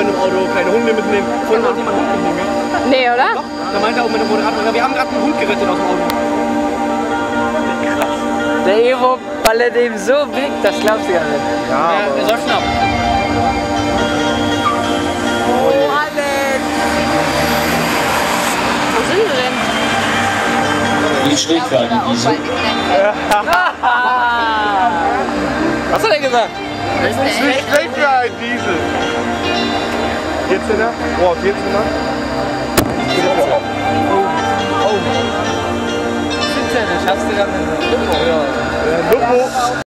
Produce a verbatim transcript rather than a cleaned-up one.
in einem Auto keine Hunde mitnehmen. Vorhin wollte jemand einen Hund mitnehmen, ja? Nee, oder? Doch, da meinte auch mit dem Moderator, wir haben gerade einen Hund gerettet aus dem Auto. Krass. Der Evo ballert ihm so weg, das glaubst du ja nicht. Ja, der, der säuft ab. Oh, Alex! Wo sind wir denn? Nicht schlecht für einen Diesel. Was hat er gesagt? Das ist nicht schlecht für einen Diesel. vierzehner? Oh, vierzehner? Oh. siebzehn, schaffst du gerade nicht. Ja, Lupo.